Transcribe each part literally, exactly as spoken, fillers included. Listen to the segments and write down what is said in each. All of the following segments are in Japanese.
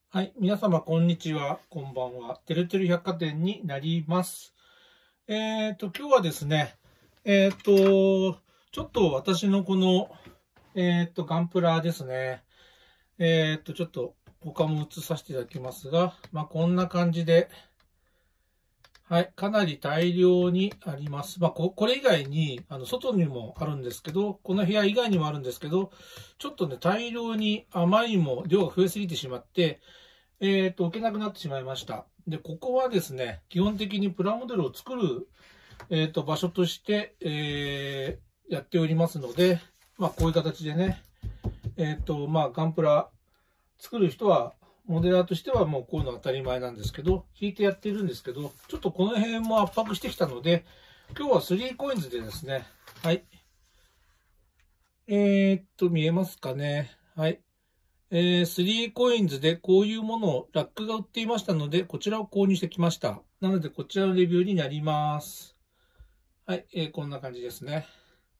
はい。皆様、こんにちは。こんばんは。てるてる百貨店になります。えっと、今日はですね、えっと、ちょっと私のこの、えっと、ガンプラですね。えっと、ちょっと他も映させていただきますが、まあ、こんな感じで、はい。かなり大量にあります。まあ、こ、これ以外に、あの、外にもあるんですけど、この部屋以外にもあるんですけど、ちょっとね、大量にあまりにも量が増えすぎてしまって、えっと、置けなくなってしまいました。で、ここはですね、基本的にプラモデルを作る、えっと、場所として、えー、やっておりますので、まあ、こういう形でね、えっと、まあ、ガンプラ作る人は、モデラーとしてはもうこういうの当たり前なんですけど、引いてやってるんですけど、ちょっとこの辺も圧迫してきたので、今日はスリーコインズでですね、はい。えー、っと、見えますかね。はい。えー、スリーコインズでこういうものを、ラックが売っていましたので、こちらを購入してきました。なので、こちらのレビューになります。はい、えー、こんな感じですね。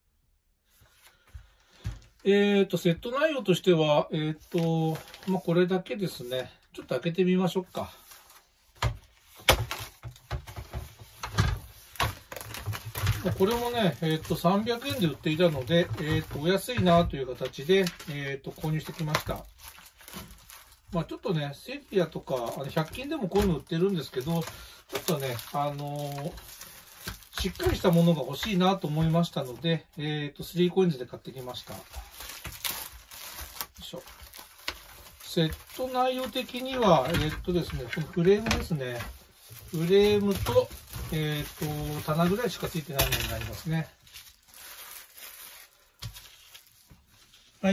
えーと、セット内容としては、えーと、まあ、これだけですね。ちょっと開けてみましょうか。これもね、えっと、さんびゃくえんで売っていたので、えっと、お安いなという形で、えっと、購入してきました。まあ、ちょっとね、セリアとか、あの、ひゃく均でもこういうの売ってるんですけど、ちょっとね、あのー、しっかりしたものが欲しいなと思いましたので、えっと、スリーコインズで買ってきました。よいしょ。セット内容的には、えっとですね、このフレームですね。フレームと、えっと、棚ぐらいしかついてないものになりますね。はい。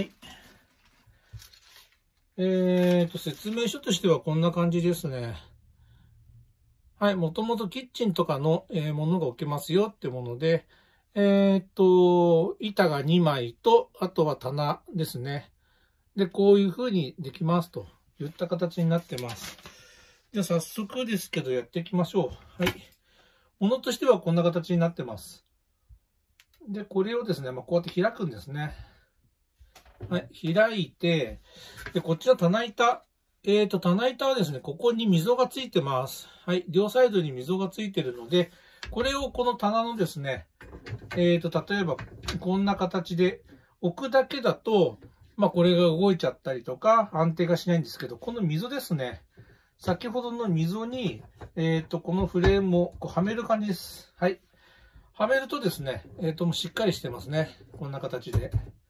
えっと、説明書としてはこんな感じですね。はい。もともとキッチンとかの、えー、ものが置けますよってもので、えっと、板がにまいと、あとは棚ですね。で、こういう風にできますといった形になってます。じゃあ早速ですけどやっていきましょう。はい。ものとしてはこんな形になってます。で、これをですね、まあ、こうやって開くんですね。はい。開いて、で、こっちは棚板。えっと、棚板はですね、ここに溝がついてます。はい。両サイドに溝がついてるので、これをこの棚のですね、えっと、例えば、こんな形で置くだけだと、まあ、これが動いちゃったりとか、安定がしないんですけど、この溝ですね。先ほどの溝に、えっと、このフレームをこうはめる感じです。はい。はめるとですね、えっと、もうしっかりしてますね。こんな形で。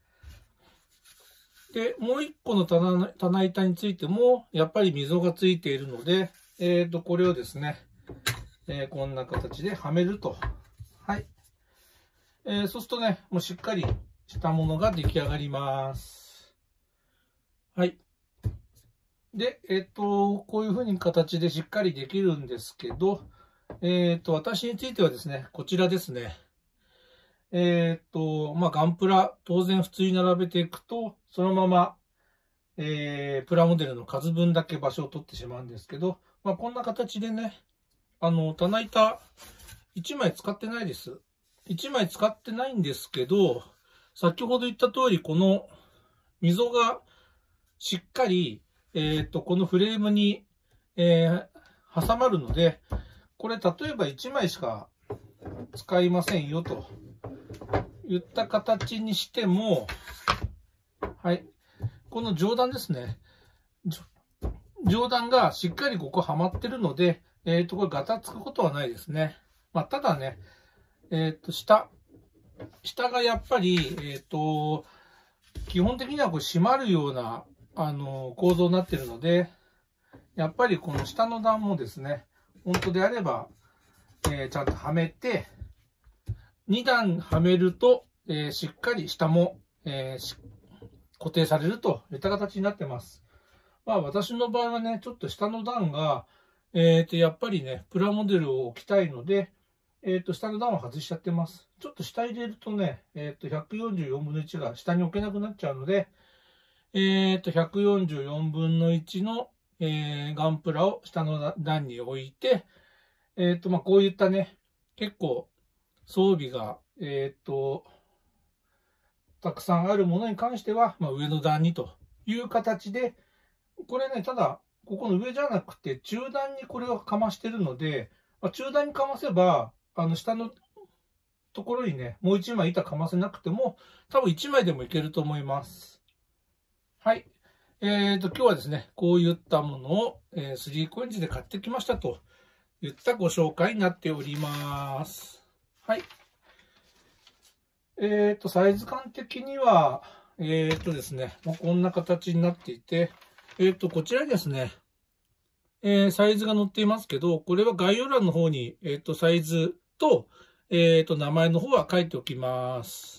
で、もう一個の 棚, 棚板についても、やっぱり溝がついているので、えっと、これをですね、えー、こんな形ではめると。はい。えー、そうするとね、もうしっかりしたものが出来上がります。はい。で、えっと、こういう風に形でしっかりできるんですけど、えっと、私についてはですね、こちらですね。えっと、まあ、ガンプラ、当然普通に並べていくと、そのまま、えー、プラモデルの数分だけ場所を取ってしまうんですけど、まあ、こんな形でね、あの、棚板いちまい使ってないです。いちまい使ってないんですけど、先ほど言った通り、この溝がしっかり、えっと、このフレームに、えー、挟まるので、これ例えばいちまいしか使いませんよと言った形にしても、はい。この上段ですね。上段がしっかりここはまってるので、えっと、これガタつくことはないですね。まあ、ただね、えっと、下、下がやっぱり、えっと、基本的にはこれ閉まるような、あの、構造になってるので、やっぱりこの下の段もですね、本当であれば、えー、ちゃんとはめて、に段はめると、えー、しっかり下も、えー、固定されるといった形になってます。まあ私の場合はね、ちょっと下の段が、えっと、やっぱりね、プラモデルを置きたいので、えっと、下の段を外しちゃってます。ちょっと下入れるとね、えっと、ひゃくよんじゅうよんぶんのいちが下に置けなくなっちゃうので、えっと、ひゃくよんじゅうよんぶんのいちの、えー、ガンプラを下の段に置いて、えっと、まあこういったね、結構装備が、えっと、たくさんあるものに関しては、まあ、上の段にという形で、これね、ただ、 ここの上じゃなくて中段にこれをかましてるので、まあ、中段にかませば、あの下のところにね、もういちまい板かませなくても、多分いちまいでもいけると思います。はい。えーと、今日はですね、こういったものを、えー、スリーコインズで買ってきましたといったご紹介になっております。はい。えーと、サイズ感的には、えーとですね、もうこんな形になっていて、えーと、こちらにですね、えー、サイズが載っていますけど、これは概要欄の方に、えーと、サイズと、えーと、名前の方は書いておきます。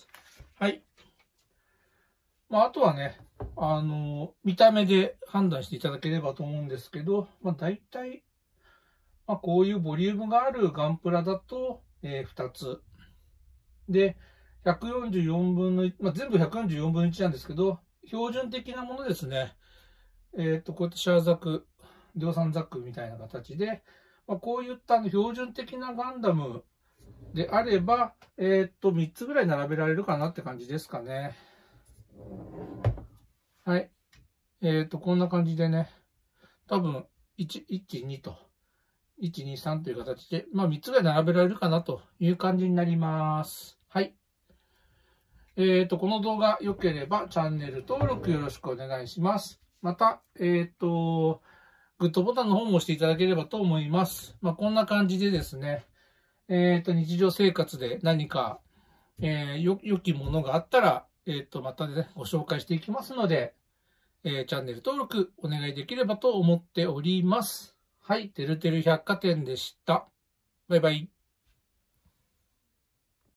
はい。まあ、あとはね、あの、見た目で判断していただければと思うんですけど、まあ、大体、まあ、こういうボリュームがあるガンプラだと、えー、ふたつ。で、ひゃくよんじゅうよんぶんのいち、まあ、全部ひゃくよんじゅうよんぶんのいちなんですけど、標準的なものですね。えっと、こうやってシャーザク、量産ザックみたいな形で、まあ、こういった標準的なガンダムであれば、えっと、みっつぐらい並べられるかなって感じですかね。はい。えっと、こんな感じでね、多分、いち、いち、にと、いち、に、さんという形で、まあみっつぐらい並べられるかなという感じになります。はい。えっと、この動画良ければチャンネル登録よろしくお願いします。また、えっと、グッドボタンの方も押していただければと思います。まあ、こんな感じでですね、えっと、日常生活で何か、えー、よ、良きものがあったら、えっと、またね、ご紹介していきますので、えー、チャンネル登録お願いできればと思っております。はい、てるてる百貨店でした。バイバイ。